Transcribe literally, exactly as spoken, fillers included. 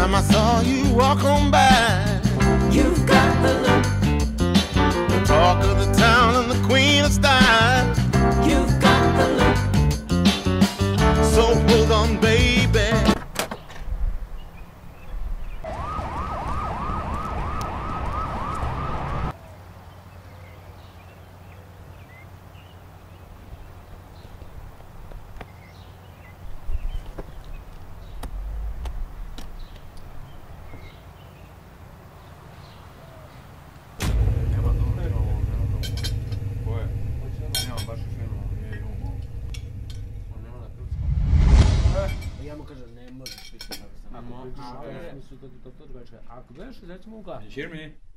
time I saw you walk on by. You've got the look. The talk of the town and the queen of style. You've got the look. So hold on, baby. Ja mu kažem, ne možeš biti tako sam. Ako pričaš u tom smislu da ti to to drugačije. Ako gledaš recimo u gasu. Can you hear me?